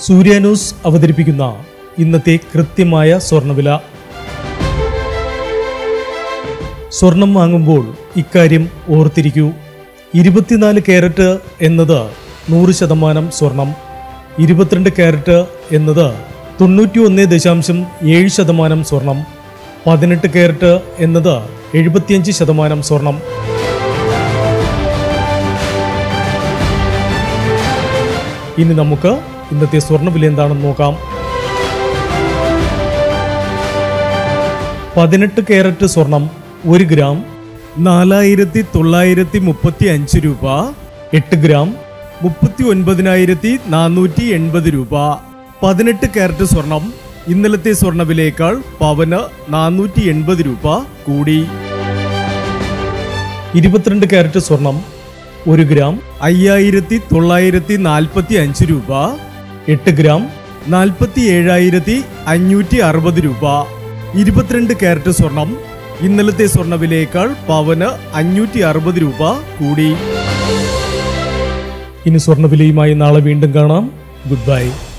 സൂര്യ news അവതരിപ്പിക്കുന്ന ഇന്നത്തെ കൃത്യമായ സ്വർണ്ണവില. സ്വർണം വാങ്ങുമ്പോൾ ഇക്കാര്യം ഓർത്തിരിക്കൂ. 24 കാരറ്റ് എന്നത് 100% സ്വർണം, 22 കാരറ്റ് എന്നത് 91.7% സ്വർണം, 18 കാരറ്റ് എന്നത് 75% സ്വർണം. ഇനി നമുക്ക് ഇന്നത്തെ സ്വർണ്ണവില എന്താണെന്ന് നോക്കാം. 18 കാരറ്റ് സ്വർണം 1 ഗ്രാം 4935 രൂപ, 8 ഗ്രാം 39,480 രൂപ. 18 കാരറ്റ് സ്വർണം ഇന്നലത്തെ സ്വർണ്ണവിലയേക്കാൾ പവന് 480 രൂപ കൂടി. 22 കാരറ്റ് സ്വർണം 1 ഗ്രാം 5,945 രൂപ, 8 ഗ്രാം 47,560 രൂപ. 22 കാരറ്റ് സ്വർണം ഇന്നലത്തെ സ്വർണ്ണവിലയേക്കാൾ പവന് 560 രൂപ കൂടി. ഇനി സ്വർണ്ണവിലയുമായി നാളെ വീണ്ടും കാണാം. Good by.